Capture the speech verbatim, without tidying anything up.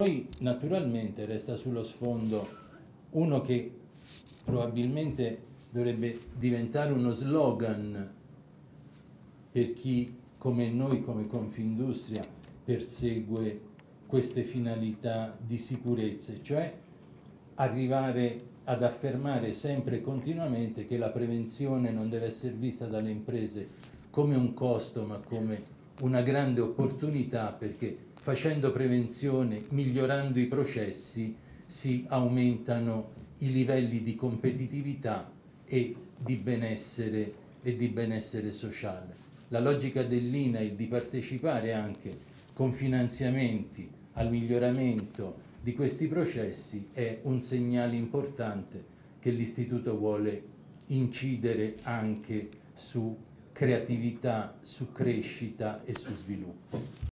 Poi naturalmente resta sullo sfondo uno che probabilmente dovrebbe diventare uno slogan per chi come noi, come Confindustria, persegue queste finalità di sicurezza, cioè arrivare ad affermare sempre e continuamente che la prevenzione non deve essere vista dalle imprese come un costo, ma come una grande opportunità, perché facendo prevenzione, migliorando i processi, si aumentano i livelli di competitività e di benessere, e di benessere sociale. La logica dell'I N A è di partecipare anche con finanziamenti al miglioramento di questi processi, è un segnale importante che l'Istituto vuole incidere anche su creatività, su crescita e su sviluppo.